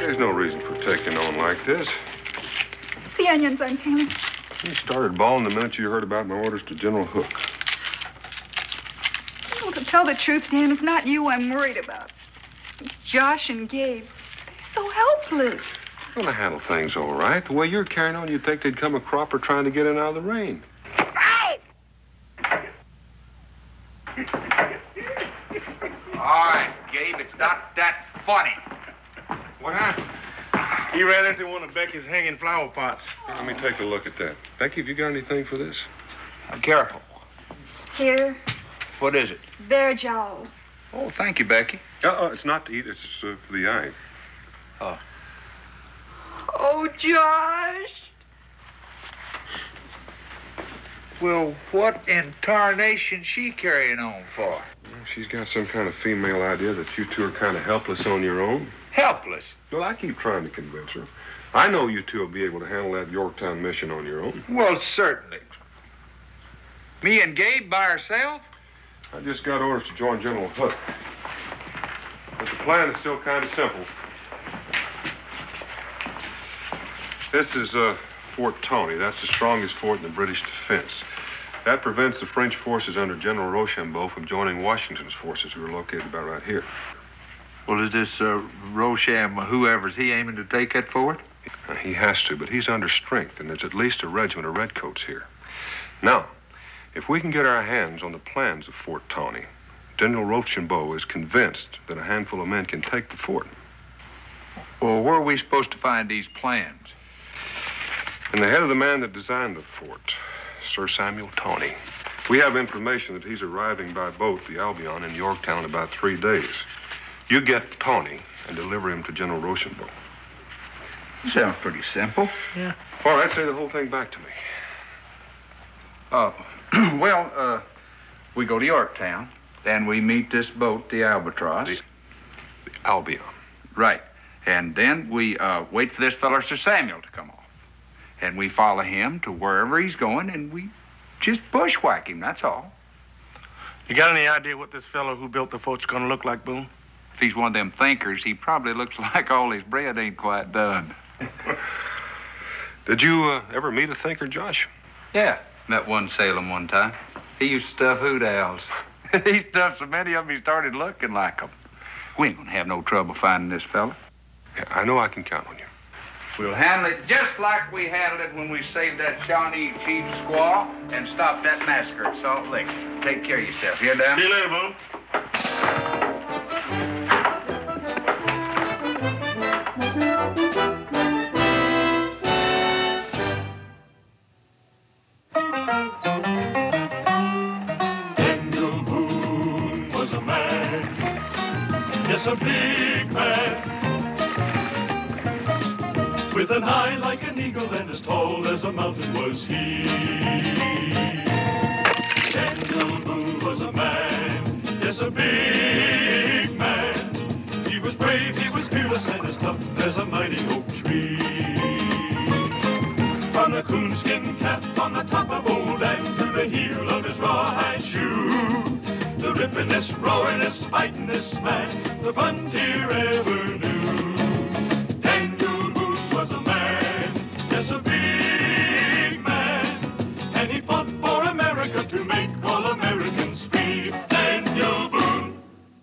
There's no reason for taking on like this. The onions I'm peeling. You started bawling the minute you heard about my orders to General Hook. Well, to tell the truth, Dan, it's not you I'm worried about. It's Josh and Gabe. They're so helpless. Well, to handle things all right. The way you're carrying on, you'd think they'd come a cropper trying to get in out of the rain. Hey! All right, Gabe, it's not that funny. What happened? He ran into one of Becky's hanging flower pots. Let me take a look at that. Becky, have you got anything for this? Careful. Here, What is it? bear jowl. Oh, thank you, Becky. It's not to eat. It's for the eye. Oh. Oh, Josh. Well, what in tarnation she carrying on for? Well, she's got some kind of female idea that you two are kind of helpless on your own. Helpless. Well, I keep trying to convince her. I know you two will be able to handle that Yorktown mission on your own. Well, certainly. Me and Gabe by ourselves? I just got orders to join General Hook. But the plan is still kind of simple. This is Fort Tony. That's the strongest fort in the British defense. That prevents the French forces under General Rochambeau from joining Washington's forces, who are located about right here. Well, is this Rochambeau, whoever's he aiming to take that fort? He has to, but he's under strength, and there's at least a regiment of redcoats here. Now, if we can get our hands on the plans of Fort Tony, General Rochambeau is convinced that a handful of men can take the fort. Well, where are we supposed to find these plans? And the head of the man that designed the fort, Sir Samuel Tawney. We have information that he's arriving by boat, the Albion, in Yorktown in about 3 days. You get Tawney and deliver him to General Rochambeau. Sounds pretty simple. Yeah. All right, say the whole thing back to me. We go to Yorktown, then we meet this boat, the Albatross. The Albion. Right. And then we wait for this fella, Sir Samuel, to come off. And we follow him to wherever he's going, and we just bushwhack him, that's all. You got any idea what this fellow who built the fort's gonna look like, Boone? If he's one of them thinkers, he probably looks like all his bread ain't quite done. Did you ever meet a thinker, Josh? Yeah, met one Salem one time. He used to stuff hoot owls. He stuffed so many of them, he started looking like them. We ain't gonna have no trouble finding this fella. Yeah, I know I can count on you. We'll handle it just like we handled it when we saved that Shawnee chief squaw and stopped that massacre at Salt Lake. Take care of yourself. Hear that? See you later, Boone. Daniel Boone was a man, yes, a big man, with an eye like an eagle and as tall as a mountain was he. Daniel Boone was a man, yes, a big man. He was brave, he was fearless, and as tough as a mighty oak tree. From the coonskin cap on the top of old Dan to the heel of his rawhide shoe, the rippin'est, roaring'est, fighting'est man the frontier ever knew. Daniel Boone was a man, yes, a big man, and he fought for America to make all Americans free. Daniel Boone.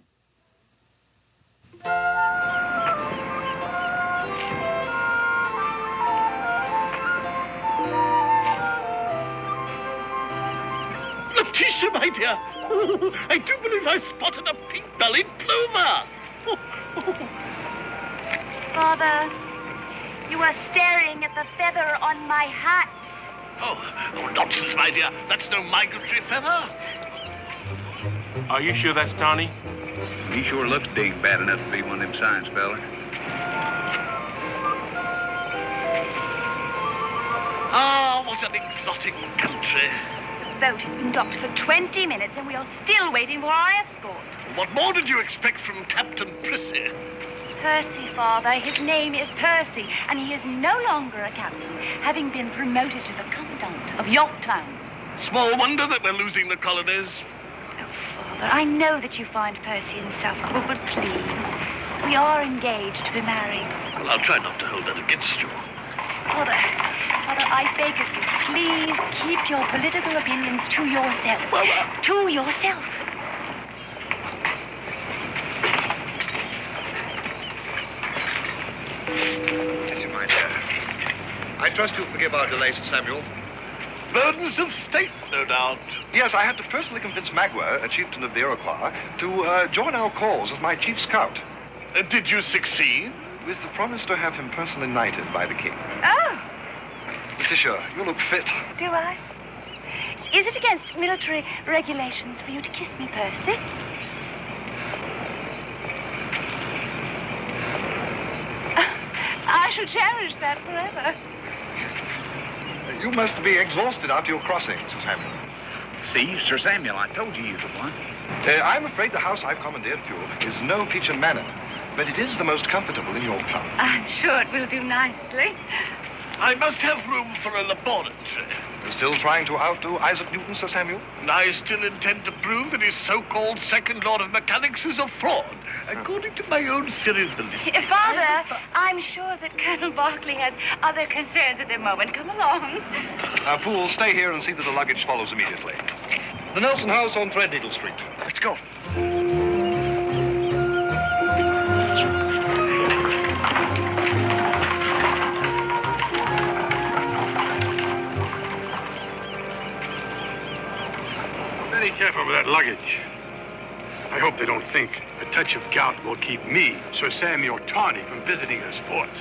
Letitia, my dear, oh, I do believe I've spotted a pink-bellied plover. Father, you are staring at the feather on my hat. Oh, nonsense, my dear. That's no migratory feather. Are you sure that's Tawny? He sure looks dang bad enough to be one of them science fella. Ah, what an exotic country. The boat has been docked for 20 minutes and we are still waiting for our escort. What more did you expect from Captain Prissy? Percy, Father. His name is Percy, and he is no longer a captain, having been promoted to the commandant of Yorktown. Small wonder that we're losing the colonies. Oh, Father, I know that you find Percy insufferable, but please, We are engaged to be married. Well, I'll try not to hold that against you. Father, I beg of you, please keep your political opinions to yourself. Well, to yourself. Yes, my dear. I trust you'll forgive our delay, Sir Samuel. Burdens of state, no doubt. Yes, I had to personally convince Magua, a chieftain of the Iroquois, to join our cause as my chief scout. Did you succeed? With the promise to have him personally knighted by the king. Oh, Letitia, you look fit. do I? Is it against military regulations for you to kiss me, Percy? I shall cherish that forever. You must be exhausted after your crossing, Sir Samuel. See, Sir Samuel, I told you he's the one. I'm afraid the house I've commandeered for you is no peach and manor, but it is the most comfortable in your town. I'm sure it will do nicely. I must have room for a laboratory. You're still trying to outdo Isaac Newton, Sir Samuel? And I still intend to prove that his so-called second law of mechanics is a fraud, according to my own serious belief. Father, I'm sure that Colonel Berkeley has other concerns at the moment. Come along. Poole, stay here and see that the luggage follows immediately. The Nelson House on Threadneedle Street. Let's go. Very careful with that luggage. I hope they don't think a touch of gout will keep me, Sir Samuel Tawney, from visiting this fort.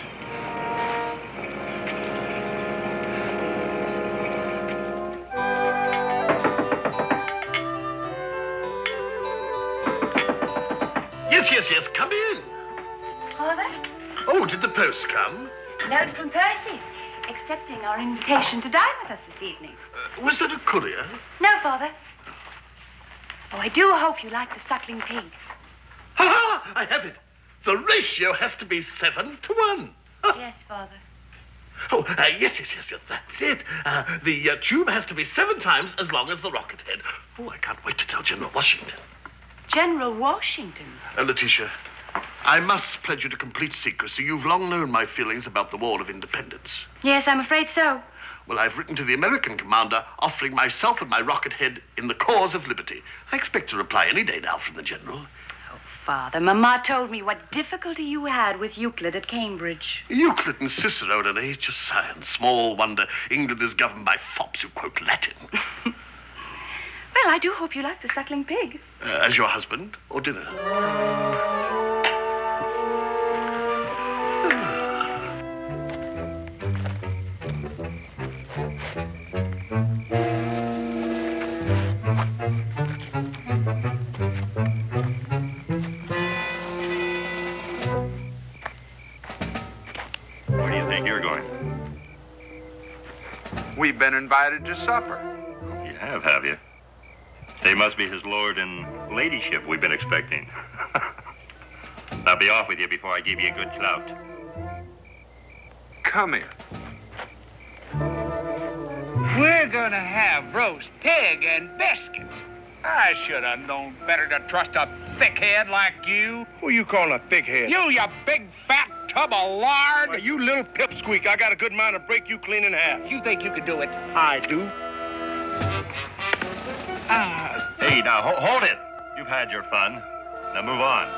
Yes, come in. Father? Oh, did the post come? Note from Percy, accepting our invitation to dine with us this evening. Was that a courier? No, Father. Oh, I do hope you like the suckling pig. Ha! I have it. The ratio has to be 7 to 1. Yes, Father. Oh, yes, that's it. The tube has to be 7 times as long as the rocket head. Oh, I can't wait to tell General Washington. General Washington? Letitia, I must pledge you to complete secrecy. You've long known my feelings about the War of Independence. Yes, I'm afraid so. Well, I've written to the American commander offering myself and my rocket head in the cause of liberty. I expect a reply any day now from the general. Oh, Father, Mama told me what difficulty you had with Euclid at Cambridge. Euclid and Cicero in an age of science. Small wonder England is governed by fops who quote Latin. Well, I do hope you like the suckling pig. As your husband or dinner? Where do you think you're going? We've been invited to supper. You have you? They must be his lord and ladyship we've been expecting. I'll be off with you before I give you a good clout. Come here. We're gonna have roast pig and biscuits. I should have known better to trust a thickhead like you. Who you calling a thickhead? You big fat tub of lard. Well, you little pipsqueak. I got a good mind to break you clean in half. You think you could do it? I do. Hey, now, hold it. You've had your fun. Now move on.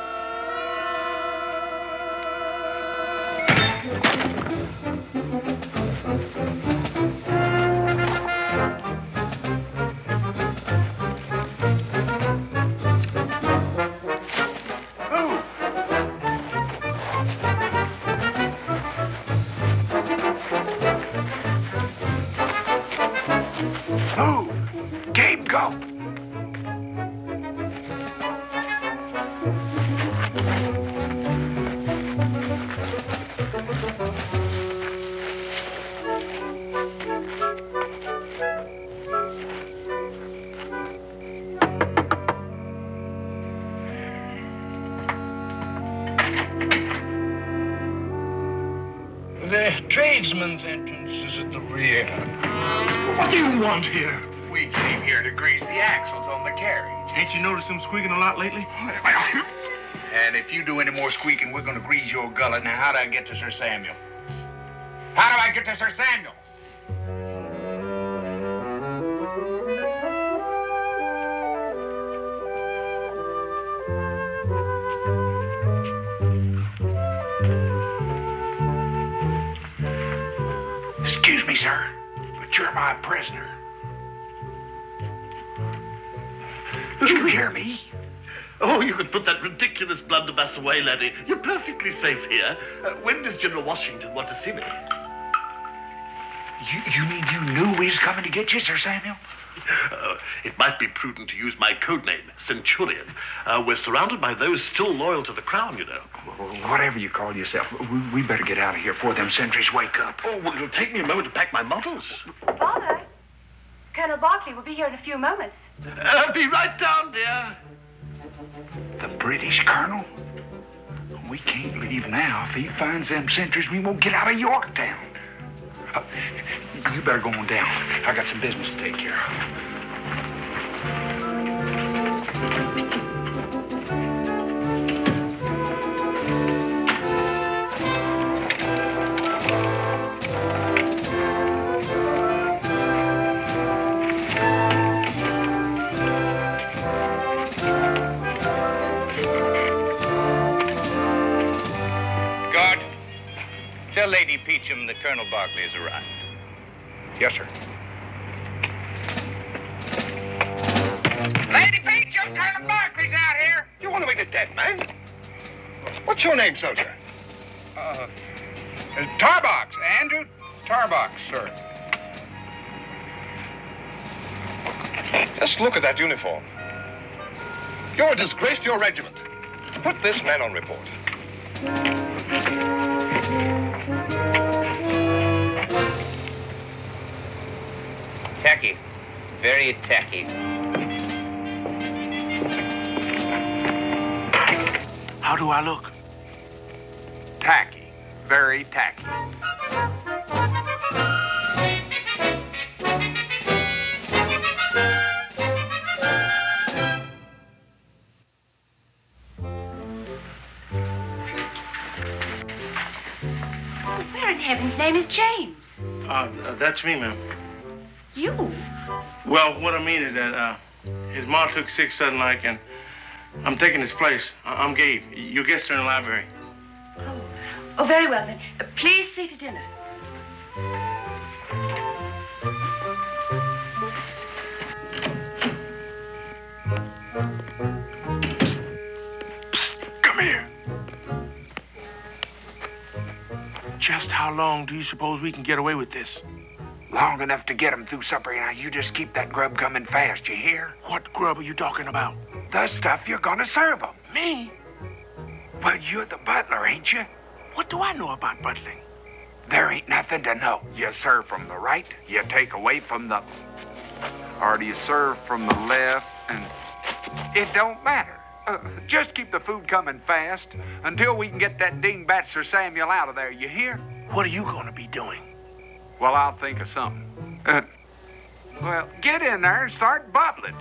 Move. Gabe, go. The tradesman's entrance is at the rear. What do you want here? We came here to grease the axles on the carriage. Ain't you noticed him squeaking a lot lately? And if you do any more squeaking, we're going to grease your gullet. Now, how do I get to Sir Samuel? How do I get to Sir Samuel? Excuse me, sir, but you're my prisoner. Did you hear me? Oh, you can put that ridiculous blunderbuss away, laddie. You're perfectly safe here. When does General Washington want to see me? You mean you knew we was coming to get you, Sir Samuel? It might be prudent to use my code name, Centurion. We're surrounded by those still loyal to the crown, you know. Whatever you call yourself, we better get out of here before them sentries wake up. Oh, well, it'll take me a moment to pack my models. Father, Colonel Berkeley will be here in a few moments. Be right down, dear. The British colonel? We can't leave now. If he finds them sentries, we won't get out of Yorktown. You better go on down. I got some business to take care of. Tell Lady Peachum that Colonel Berkeley has arrived. Yes, sir. Lady Peachum, Colonel Berkeley's out here. You want to meet a dead man? What's your name, soldier? Tarbox, Andrew Tarbox, sir. Just look at that uniform. You're a disgrace to your regiment. Put this man on report. Tacky. Very tacky. How do I look? Tacky. Very tacky. Where in heaven's name is James? That's me, ma'am. You? Well, what I mean is that his ma took sick sudden like, and I'm taking his place. I'm Gabe. Your guest are in the library. Oh, very well then. Please see to dinner. Psst, come here. Just how long do you suppose we can get away with this? Long enough to get them through supper. Now, you just keep that grub coming fast, you hear? What grub are you talking about? The stuff you're gonna serve them. Me? Well, you're the butler, ain't you? What do I know about butling? There ain't nothing to know. You serve from the right, you take away from the... Or do you serve from the left and... It don't matter. Just keep the food coming fast until we can get that dingbat Sir Samuel out of there, you hear? What are you gonna be doing? Well, I'll think of something. Well, get in there and start bubbling.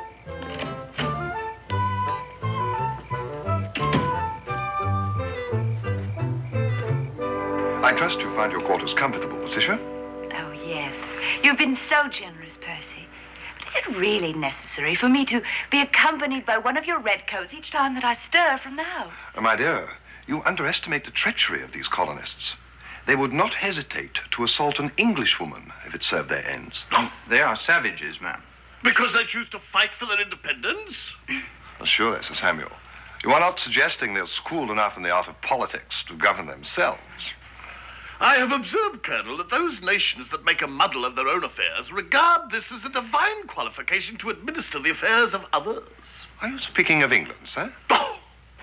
I trust you find your quarters comfortable, Letitia. Oh, yes. You've been so generous, Percy. But is it really necessary for me to be accompanied by one of your redcoats each time that I stir from the house? My dear, you underestimate the treachery of these colonists. They would not hesitate to assault an Englishwoman if it served their ends. They are savages, ma'am. Because they choose to fight for their independence? Well, surely, Sir Samuel. You are not suggesting they're schooled enough in the art of politics to govern themselves. I have observed, Colonel, that those nations that make a muddle of their own affairs regard this as a divine qualification to administer the affairs of others. Are you speaking of England, sir? Oh!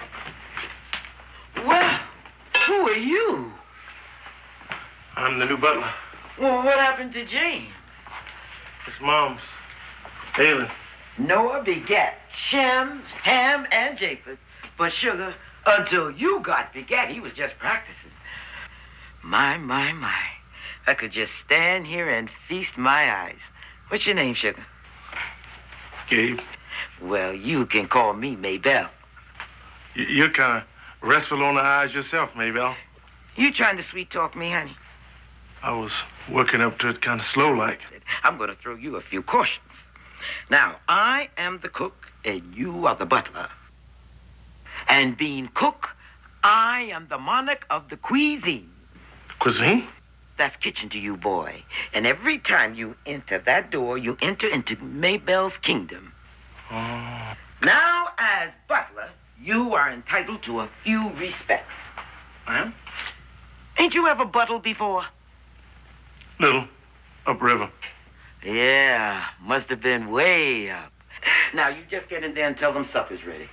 Well, who are you? I'm the new butler. Well, what happened to James? His mom's ailing. Noah begat Shem, Ham, and Japheth. But sugar, until you got begat, he was just practicing. My. I could just stand here and feast my eyes. What's your name, sugar? Gabe. Well, you can call me Maybelle. You're kind of restful on the eyes yourself, Maybelle. You trying to sweet talk me, honey? I was working up to it kind of slow-like. I'm going to throw you a few cautions. Now, I am the cook, and you are the butler. And being cook, I am the monarch of the cuisine. Cuisine? That's kitchen to you, boy. And every time you enter that door, you enter into Maybelle's kingdom. Oh. Now, as butler, you are entitled to a few respects. I am? Ain't you ever buttled before? Little. Upriver. Yeah, must have been way up. Now, you just get in there and tell them supper's ready.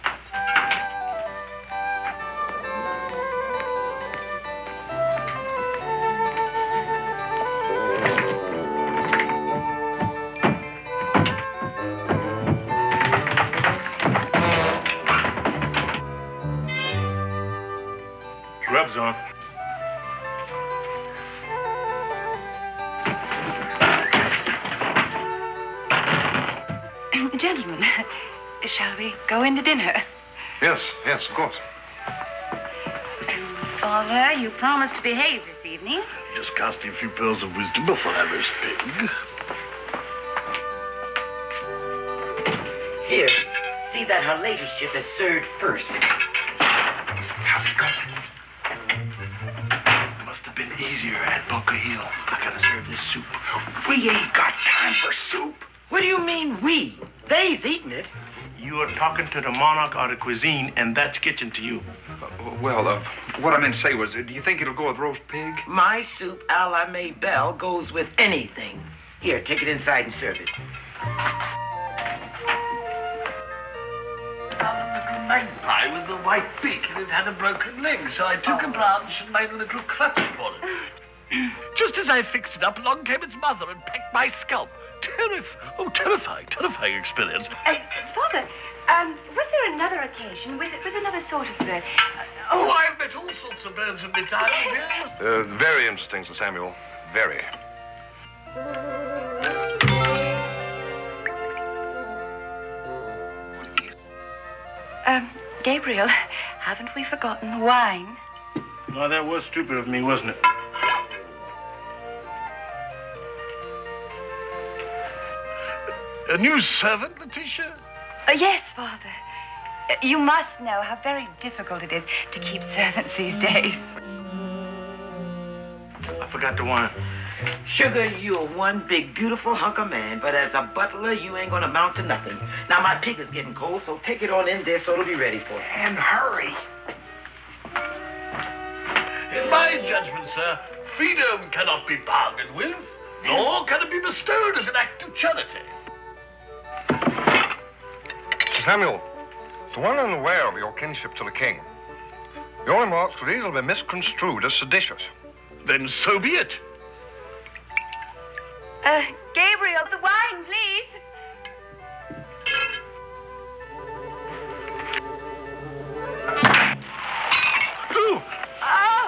Rub's on. Gentlemen, shall we go in to dinner? Yes, of course. Father, you promised to behave this evening. Just casting a few pearls of wisdom before I roast pig. Here, see that her ladyship is served first. How's it going? Must have been easier at Bunker Hill. I gotta serve this soup. We ain't got time for soup. What do you mean, we? They's eating it. You are talking to the monarch of the cuisine, and that's kitchen to you. What I meant to say was, do you think it'll go with roast pig? My soup a la Maybelle goes with anything. Here, take it inside and serve it. Found a little magpie with a white beak, and it had a broken leg, so I took a branch and made a little crutch for it. Just as I fixed it up, along came its mother and pecked my scalp. Terrifying experience. Father, was there another occasion with another sort of bird? I've met all sorts of birds in my time, dear. Very interesting, Sir Samuel. Very. Gabriel, haven't we forgotten the wine? Well, that was stupid of me, wasn't it? A new servant, Letitia? Yes, Father. You must know how very difficult it is to keep servants these days. I forgot the wine. Sugar, you're one big, beautiful hunk of man, but as a butler, you ain't gonna amount to nothing. Now, my pig is getting cold, so take it on in there so it'll be ready for you. And hurry. In my judgment, sir, freedom cannot be bargained with, nor can it be bestowed as an act of charity. Sir Samuel, to one unaware of your kinship to the king, your remarks could easily be misconstrued as seditious. Then so be it. Gabriel, the wine, please. Ooh. Oh!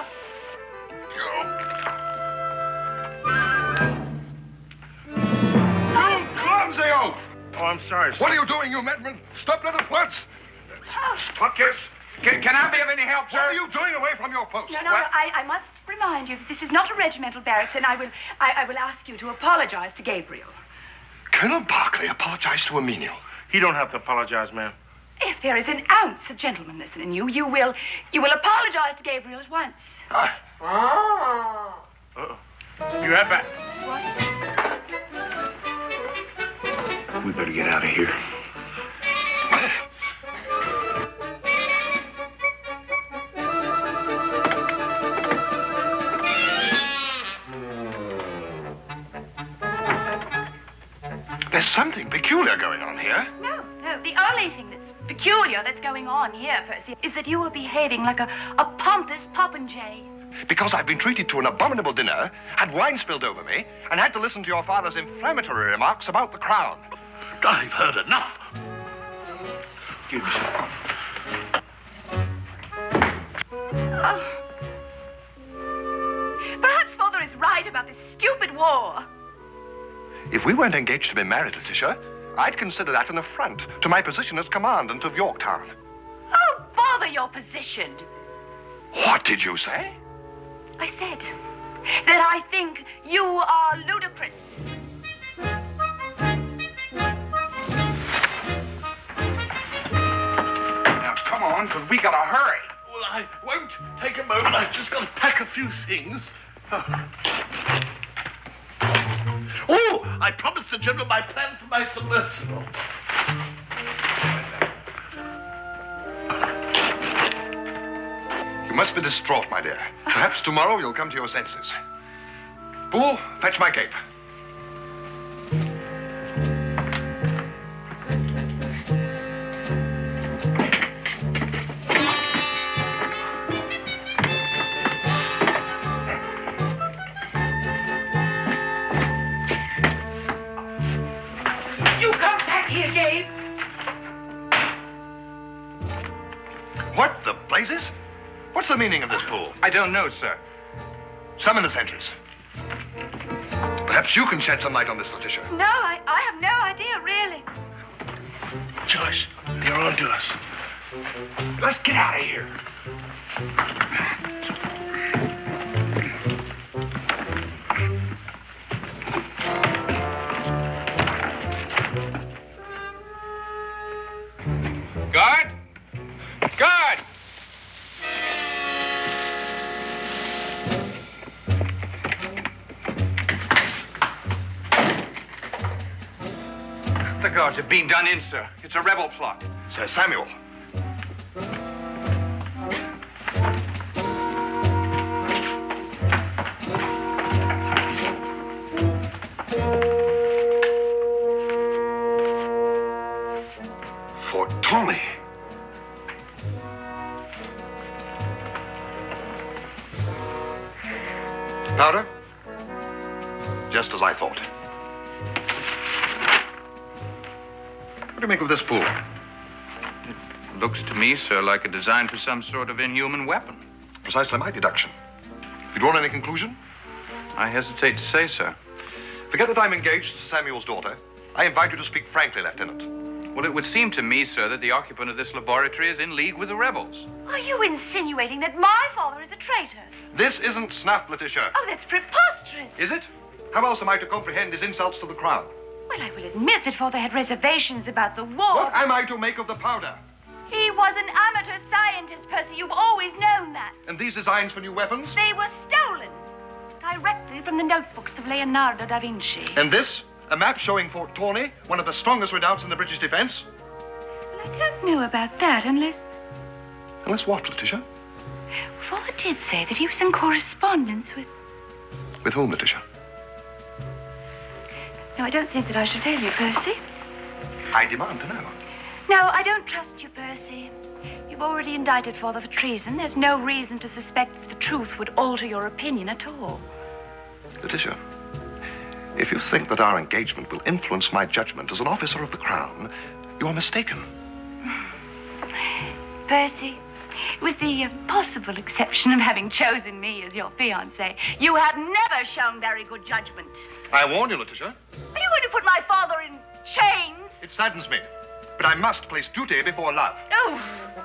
You clumsy oaf! Oh, I'm sorry, sir. What are you doing, you madman? Stop that at once! Can I be of any help, sir? What are you doing away from your post? No, I must remind you that this is not a regimental barracks, and I will ask you to apologize to Gabriel. Colonel Barclay apologized to a menial. He don't have to apologize, ma'am. If there is an ounce of gentlemanliness in you, you will apologize to Gabriel at once. Uh-oh. Be right back. What? We better get out of here. There's something peculiar going on here. No. The only thing that's peculiar that's going on here, Percy, is that you are behaving like a pompous popinjay. Because I've been treated to an abominable dinner, had wine spilled over me, and had to listen to your father's inflammatory remarks about the crown. I've heard enough. Give me some. Oh. Perhaps Father is right about this stupid war. If we weren't engaged to be married, Letitia, I'd consider that an affront to my position as commandant of Yorktown. Oh, bother! your position. What did you say? I said that I think you are ludicrous. Now, come on, because we got to hurry. Well, I won't take a moment. I've just got to pack a few things. Oh, I promised the General my plan for my submersible. You must be distraught, my dear. Perhaps tomorrow you'll come to your senses. Boole, fetch my cape. You come back here, Gabe. What the blazes? What's the meaning of this pool? I don't know, sir. Summon the sentries. Perhaps you can shed some light on this, Letitia. No, I have no idea, really. Josh, they're on to us. Let's get out of here. Guard! Guard! The guards have been done in, sir. It's a rebel plot. Sir Samuel. For Tawny. Powder? Just as I thought. What do you make of this pool? Looks to me, sir, like a design for some sort of inhuman weapon. Precisely my deduction. Have you drawn any conclusion? I hesitate to say, sir. Forget that I'm engaged to Samuel's daughter. I invite you to speak frankly, Lieutenant. Well, it would seem to me, sir, that the occupant of this laboratory is in league with the rebels. Are you insinuating that my father is a traitor? This isn't snuff, Letitia. Oh, that's preposterous. Is it? How else am I to comprehend his insults to the crown? Well, I will admit that father had reservations about the war. What am I to make of the powder? He was an amateur scientist, Percy. You've always known that. And these designs for new weapons? They were stolen directly from the notebooks of Leonardo da Vinci. And this? A map showing Fort Tawny, one of the strongest redoubts in the British defense? Well, I don't know about that unless... Unless what, Letitia? Father did say that he was in correspondence with... With whom, Letitia? No, I don't think that I should tell you, Percy. I demand to know. No, I don't trust you, Percy. You've already indicted father for treason. There's no reason to suspect that the truth would alter your opinion at all. Letitia, if you think that our engagement will influence my judgment as an officer of the crown, you are mistaken. Percy, with the possible exception of having chosen me as your fiancé, you have never shown very good judgment. I warn you, Letitia. Are you going to put my father in chains? It saddens me, but I must place duty before love. Oh.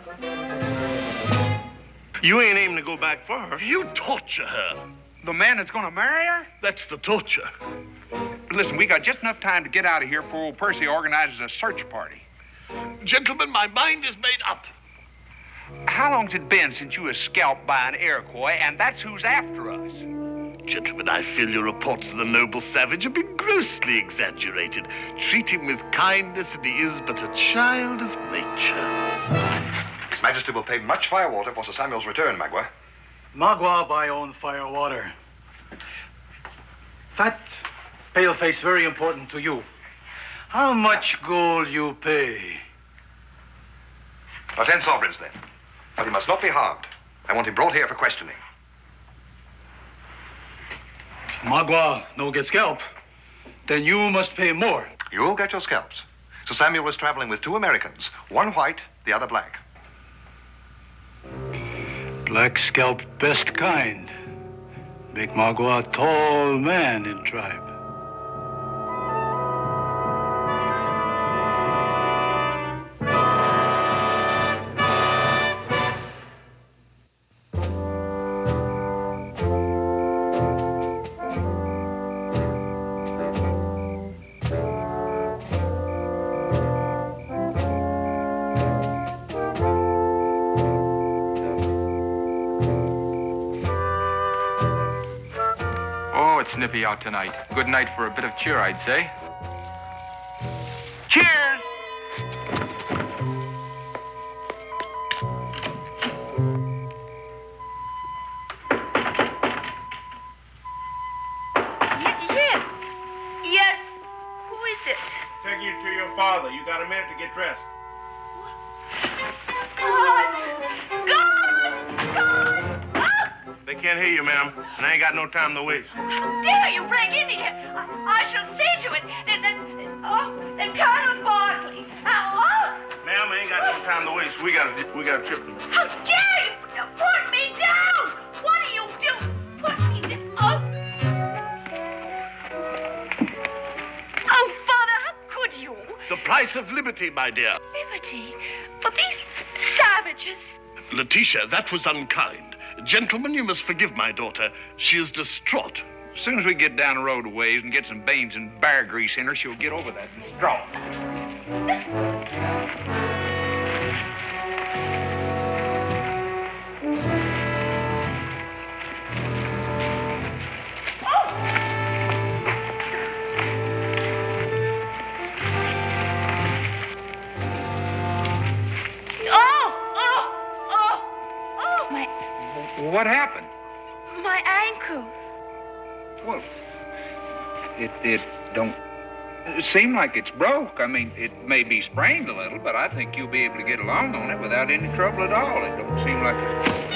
You ain't aiming to go back for her. You torture her. The man that's going to marry her? That's the torture. Listen, we got just enough time to get out of here before old Percy organizes a search party. Gentlemen, my mind is made up. How long's it been since you was scalped by an Iroquois, and that's who's after us? Gentlemen, I feel your reports of the noble savage have been grossly exaggerated. Treat him with kindness, and he is but a child of nature. His Majesty will pay much firewater for Sir Samuel's return, Magua. Magua buy own firewater. Fat paleface very important to you. How much gold you pay? 10 sovereigns, then. But he must not be harmed. I want him brought here for questioning. Magua no get scalp. Then you must pay more. You'll get your scalps. Sir Samuel was traveling with 2 Americans, one white, the other black. Black scalp best kind. Make Magua a tall man in tribe. snippy out tonight. Good night for a bit of cheer, I'd say. Cheers! Yes. Yes. Who is it? Take you to your father. You got a minute to get dressed. God! They can't hear you, ma'am, and I ain't got no time to waste. How dare you break in here? I shall see to it. Then Colonel Barkley. Ma'am, I ain't got no time to waste. We got a trip. How dare you put me down? What are you doing? Put me down. Oh, Father, how could you? The price of liberty, my dear. Liberty? But these savages. Letitia, that was unkind. Gentlemen, you must forgive my daughter. She is distraught. As soon as we get down the road a ways and get some beans and bear grease in her, she'll get over that distraught. What happened? My ankle. Well, it don't seem like it's broke. I mean, it may be sprained a little, but I think you'll be able to get along on it without any trouble at all. It don't seem like it.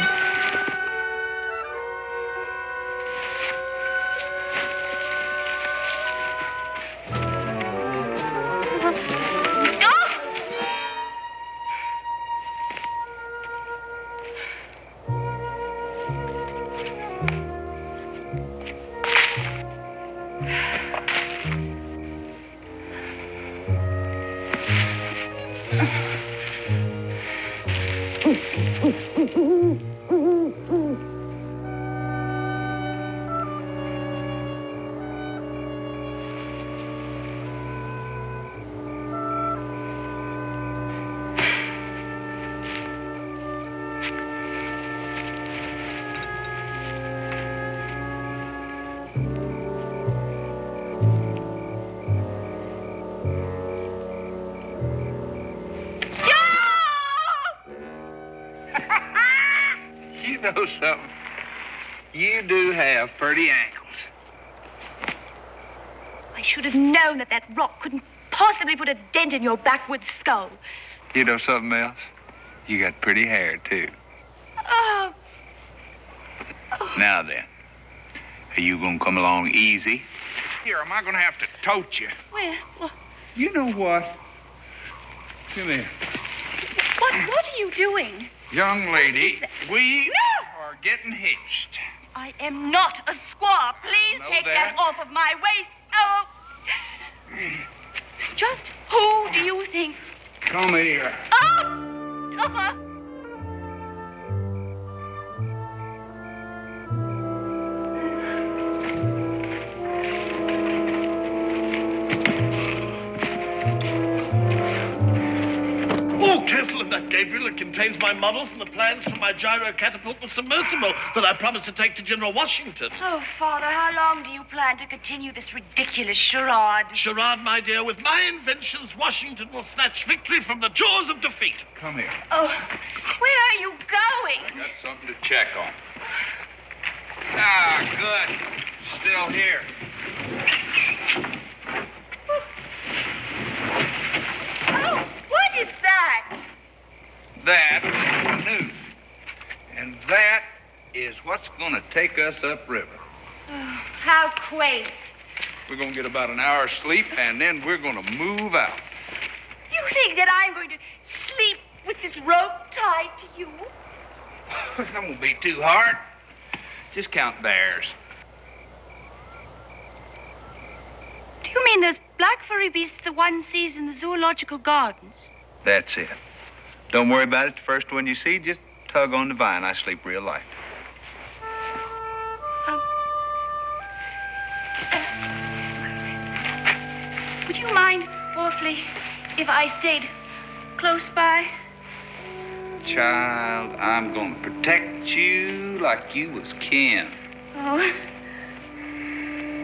You know something? You do have pretty ankles. I should have known that rock couldn't possibly put a dent in your backward skull. You know something else? You got pretty hair, too. Oh. Now then, are you gonna come along easy? Here, am I gonna have to tote you? Where? What? You know what? Come here. What are you doing? Young lady, we are getting hitched. I am not a squaw. Please take that off of my waist. Oh. Just who do you think? Come here. Oh! Uh-huh. Oh, careful of that, Gabriel. It contains my models and the plans for my gyro catapult and submersible that I promised to take to General Washington. Oh, Father, how long do you plan to continue this ridiculous charade? Charade, my dear. With my inventions, Washington will snatch victory from the jaws of defeat. Come here. Oh, where are you going? I got something to check on. Ah, good. Still here. Oh, what is that? That is the news. And that is what's going to take us upriver. Oh, how quaint. We're going to get about an hour's sleep, and then we're going to move out. You think that I'm going to sleep with this rope tied to you? That won't be too hard. Just count bears. Do you mean those black furry beasts the one sees in the zoological gardens? That's it. Don't worry about it. The first one you see, just tug on the vine. I sleep real light. Would you mind awfully if I stayed close by? Child, I'm going to protect you like you was kin. Oh.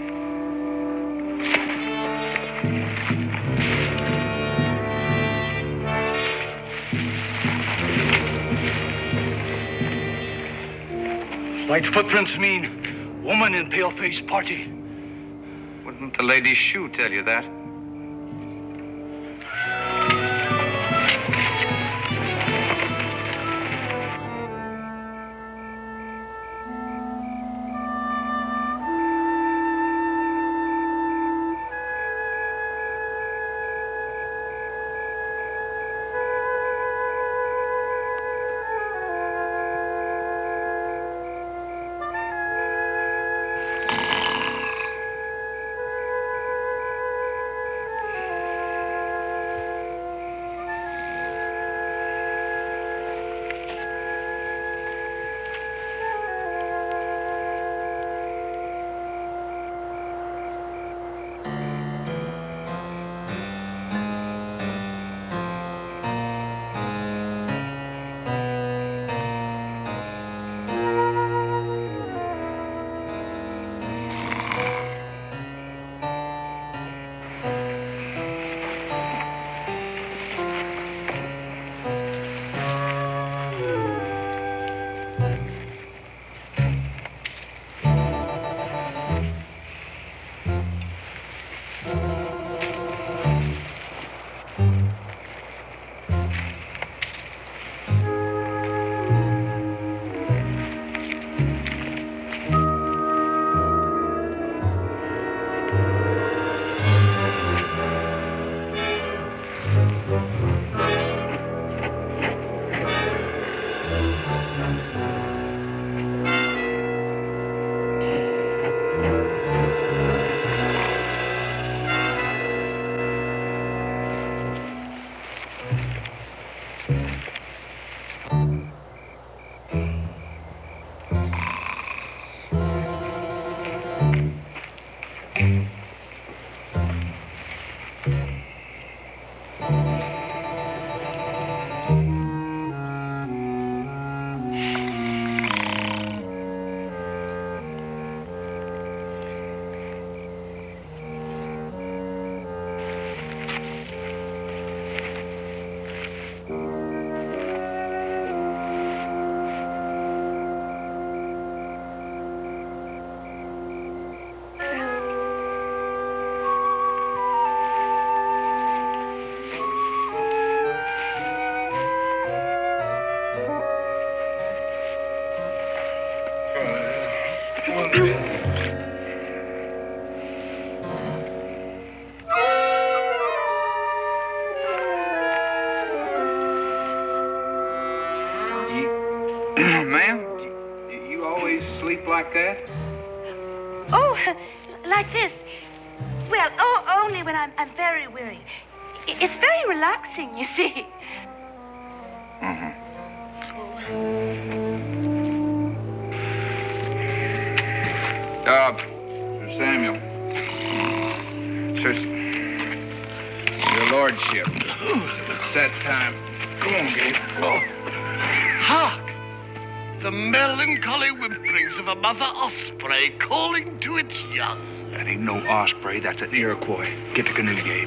White footprints mean woman in pale-faced party. Wouldn't the lady's shoe tell you that? Ma'am, you always sleep like that? Oh, like this. Well, only when I'm very weary. It's very relaxing, you see. Sir Samuel. Your lordship. It's that time. Come on, Gabe. Oh. Hark! The melancholy whimperings of a mother osprey calling to its young. That ain't no osprey, that's an Iroquois. Get the canoe, Gabe.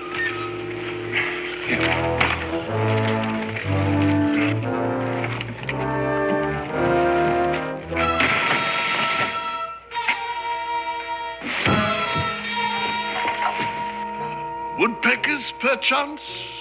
Woodpeckers, perchance?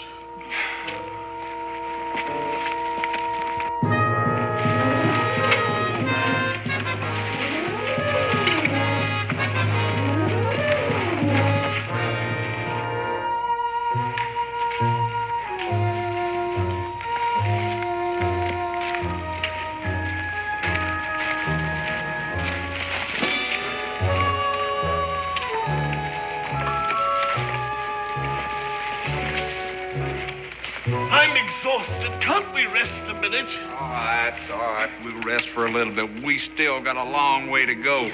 I'm exhausted. Can't we rest a minute? All right. We'll rest for a little bit. We still got a long way to go.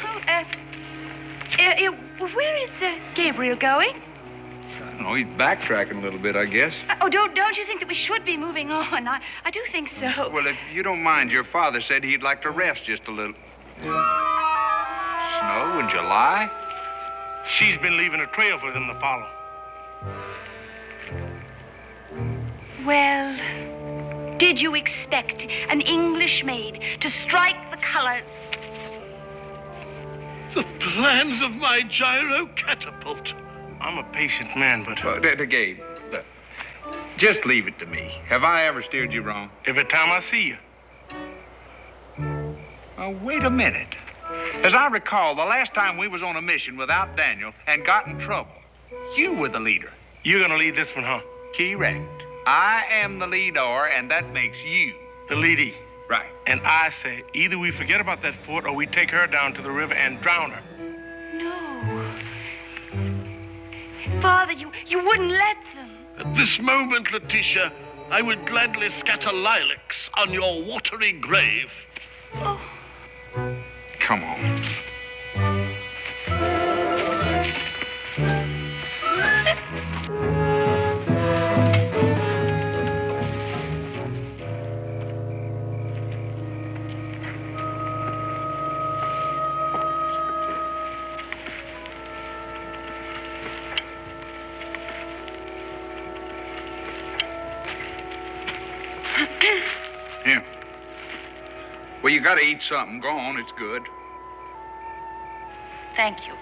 Where is Gabriel going? I don't know, he's backtracking a little bit, I guess. Don't you think that we should be moving on? I do think so. Well, if you don't mind, your father said he'd like to rest just a little. Snow in July? She's been leaving a trail for them to follow. Well, Did you expect an English maid to strike the colors? The plans of my gyro catapult. I'm a patient man, but... Gabe, look, just leave it to me. Have I ever steered you wrong? Every time I see you. Oh, wait a minute. As I recall, the last time we was on a mission without Daniel and got in trouble, you were the leader. You're gonna lead this one, huh? Correct. I am the leader, and that makes you the leadee. Right. And I say, either we forget about that fort or we take her down to the river and drown her. No. Father, you wouldn't let them. At this moment, Letitia, I would gladly scatter lilacs on your watery grave. Oh. Come on. Here. Well, you gotta eat something. Go on, it's good. Thank you.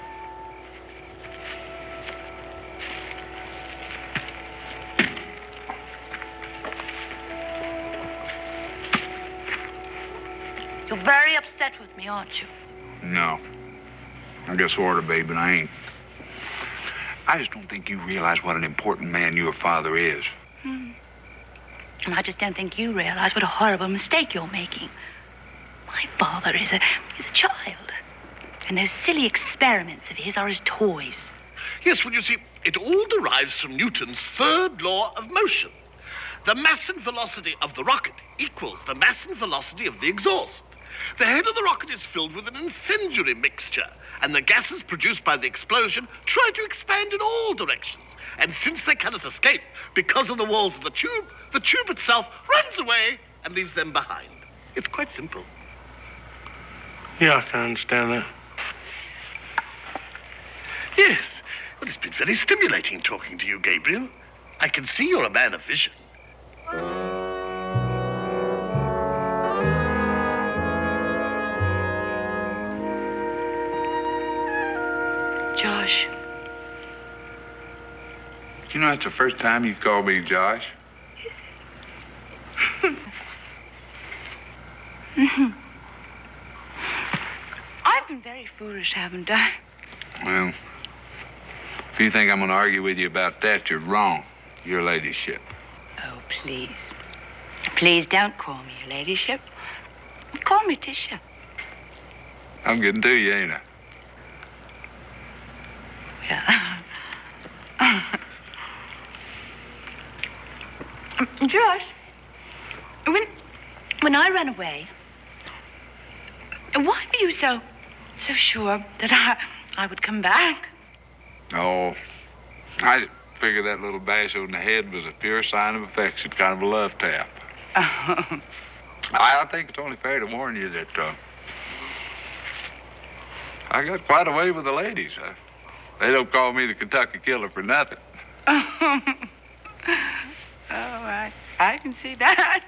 You're very upset with me, aren't you? No. I guess order, babe, but I ain't. I just don't think you realize what an important man your father is. And I just don't think you realize what a horrible mistake you're making. My father is a child. And those silly experiments of his are his toys. Yes, well, you see, it all derives from Newton's third law of motion. The mass and velocity of the rocket equals the mass and velocity of the exhaust. The head of the rocket is filled with an incendiary mixture, and the gases produced by the explosion try to expand in all directions. And since they cannot escape because of the walls of the tube itself runs away and leaves them behind. It's quite simple. Yeah, I can understand that. Yes. Well, it's been very stimulating talking to you, Gabriel. I can see you're a man of vision. Josh. You know, that's the first time you've called me Josh. Is it? I've been very foolish, haven't I? Well, if you think I'm going to argue with you about that, you're wrong, your ladyship. Oh, please. Please don't call me your ladyship. Call me Tisha. I'm getting to you, ain't I? Yeah. Josh, when I ran away, why were you so sure that I would come back? Oh, I figured that little bash on the head was a pure sign of affection, kind of a love tap. I think it's only fair to warn you that I got quite a way with the ladies. They don't call me the Kentucky Killer for nothing. Oh, I can see that.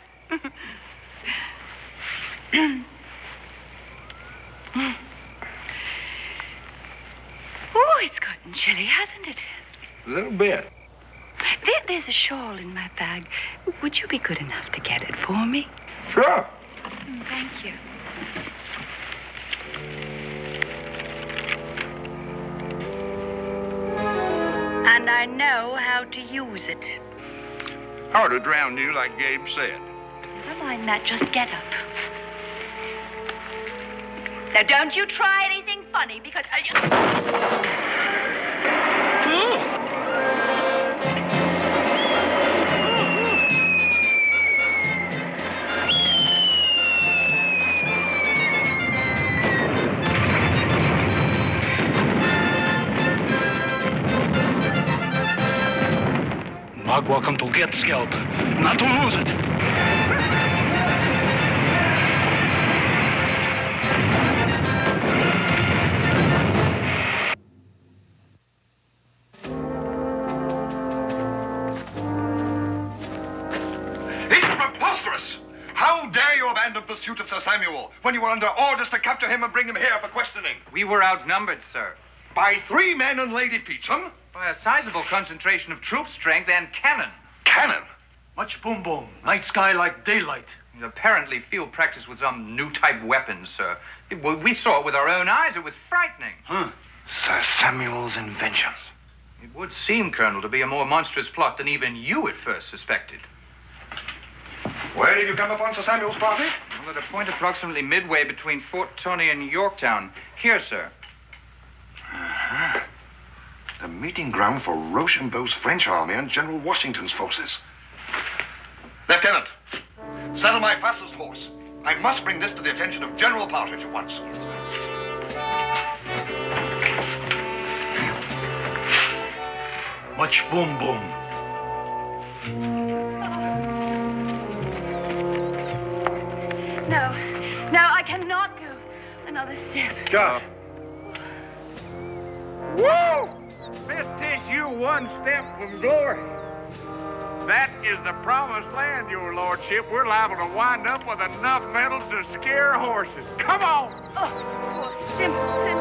Oh, it's gotten chilly, hasn't it? A little bit. There's a shawl in my bag. Would you be good enough to get it for me? Sure. Thank you. And I know how to use it. Hard to drown you, like Gabe said. Never mind that, just get up. Now, don't you try anything funny, because... Magua come to get scalp, not to lose it. It's preposterous! How dare you abandon pursuit of Sir Samuel when you were under orders to capture him and bring him here for questioning? We were outnumbered, sir. By 3 men and Lady Peacham? By a sizable concentration of troop strength and cannon. Cannon? Much boom boom. Night sky like daylight. Apparently field practice with some new type weapons, sir. We saw it with our own eyes. It was frightening. Huh. Sir Samuel's inventions. It would seem, Colonel, to be a more monstrous plot than even you at first suspected. Where did you come upon Sir Samuel's party? Well, at a point approximately midway between Fort Tony and Yorktown. Here, sir. Uh-huh. The meeting ground for Rochambeau's French army and General Washington's forces. Lieutenant, saddle my fastest horse. I must bring this to the attention of General Partridge at once. Much boom boom. No, I cannot go another step. Josh. Whoa! This is you one step from glory. That is the promised land, your lordship. We're liable to wind up with enough medals to scare horses. Come on! Oh, poor simpleton.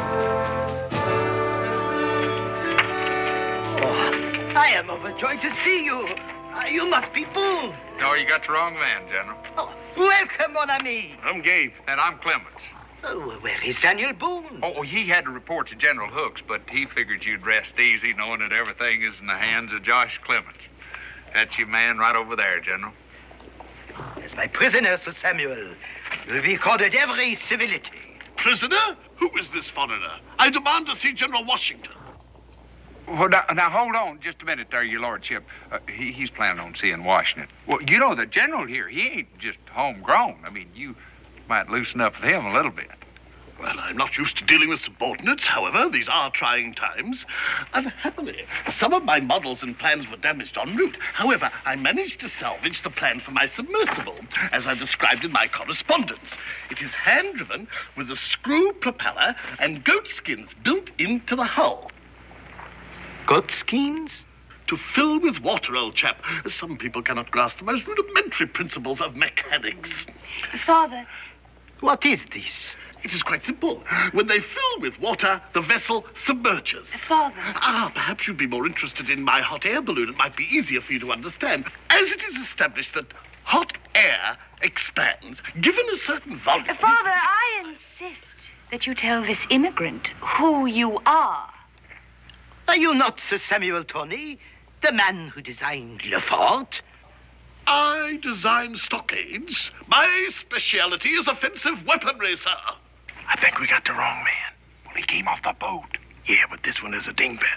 Oh, I am overjoyed to see you. You must be Boone. No, you got the wrong man, General. Oh, welcome, mon ami. I'm Gabe, and I'm Clements. Oh, where is Daniel Boone? Oh, he had to report to General Hooks, but he figured you'd rest easy knowing that everything is in the hands of Josh Clements. That's your man right over there, General. As my prisoner, Sir Samuel, you'll be accorded every civility. Prisoner? Who is this foreigner? I demand to see General Washington. Well, now hold on just a minute there, your lordship. He's planning on seeing Washington. Well, you know, the general here, he ain't just homegrown. I mean, you might loosen up with him a little bit. Well, I'm not used to dealing with subordinates. However, these are trying times. Unhappily, some of my models and plans were damaged en route. However, I managed to salvage the plan for my submersible, as I described in my correspondence. It is hand-driven with a screw propeller and goat skins built into the hull. Goat skins? To fill with water, old chap. Some people cannot grasp the most rudimentary principles of mechanics. Father. What is this? It is quite simple. When they fill with water, the vessel submerges. Father. Perhaps you'd be more interested in my hot air balloon. It might be easier for you to understand. As it is established that hot air expands, given a certain volume... Father, I insist that you tell this immigrant who you are. Are you not Sir Samuel Tony, the man who designed Le Fort? I design stockades. My specialty is offensive weaponry, sir. I think we got the wrong man. Well, he came off the boat. Yeah, but this one is a dingbat.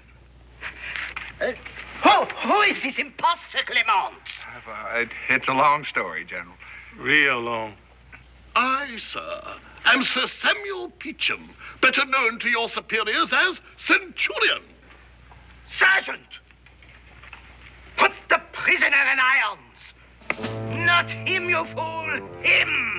Who is this imposter, Clements? It's a long story, General. Real long. I, sir, am Sir Samuel Peacham, better known to your superiors as Centurion. Sergeant! Put the prisoner in irons! Not him, you fool! Him!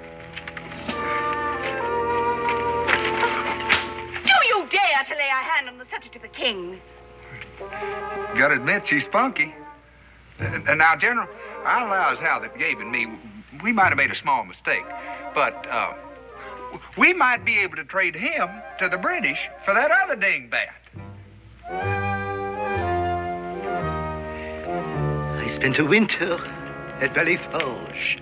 Do you dare to lay a hand on the subject of the king? Gotta admit, she's spunky. Now, General, I allow as how that Gabe and me, we might have made a small mistake, but we might be able to trade him to the British for that other dingbat. I spent a winter at Valley Forge.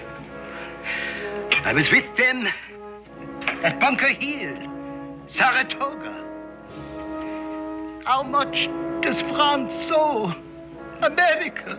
I was with them at Bunker Hill, Saratoga. How much does France owe America?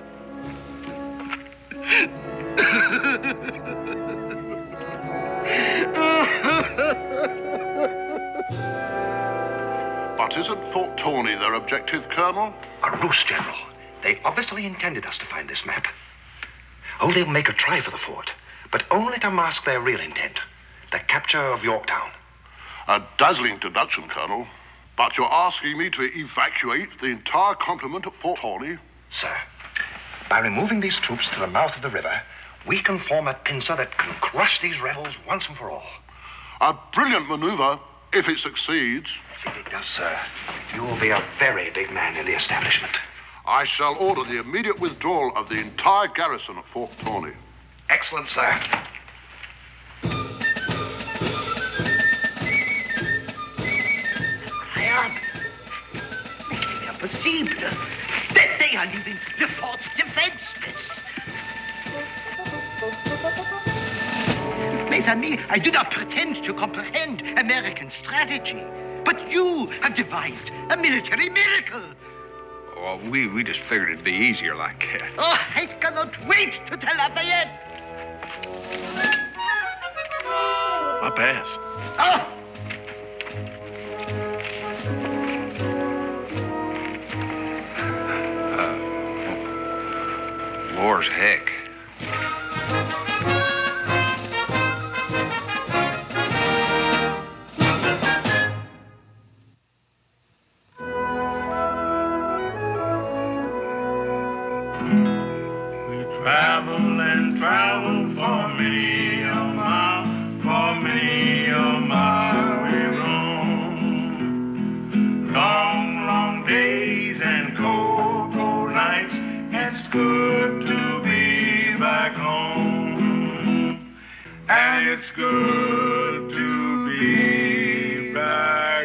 But isn't Fort Tony their objective, Colonel? A ruse, General. They obviously intended us to find this map. Oh, they'll make a try for the fort, but only to mask their real intent, the capture of Yorktown. A dazzling deduction, Colonel. But you're asking me to evacuate the entire complement at Fort Tony? Sir, by removing these troops to the mouth of the river, we can form a pincer that can crush these rebels once and for all. A brilliant maneuver, if it succeeds. If it does, sir, you will be a very big man in the establishment. I shall order the immediate withdrawal of the entire garrison at Fort Tony. Excellent, sir. Incroyable. Mais c'est impossible. They are leaving the fort defenseless. Mes amis, I do not pretend to comprehend American strategy, but you have devised a military miracle. Oh, we just figured it'd be easier like that. Oh, I cannot wait to tell Lafayette. My pass. Oh! War's heck. Travel and travel for many a mile, for many a mile we roam. Long, long days and cold, cold nights. It's good to be back home, and it's good to be back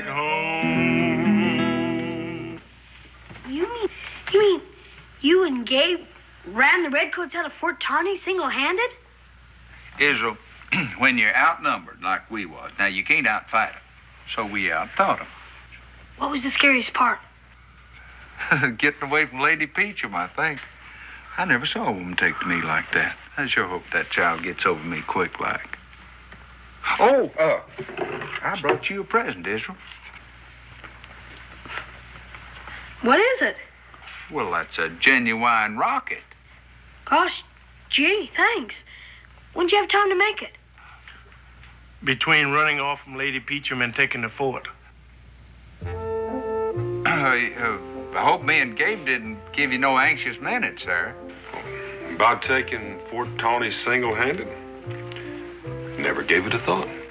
home. You mean you and Gabe ran the Redcoats out of Fort Tawney single-handed? Israel, when you're outnumbered like we was, now you can't outfight them, so we outthought them. What was the scariest part? Getting away from Lady Peachum, I think. I never saw a woman take to me like that. I sure hope that child gets over me quick like. Oh, I brought you a present, Israel. What is it? Well, that's a genuine rocket. Gosh, gee, thanks. When'd you have time to make it? Between running off from Lady Peachum and taking the fort. I hope me and Gabe didn't give you no anxious minutes, sir. About taking Fort Tawney single-handed? Never gave it a thought.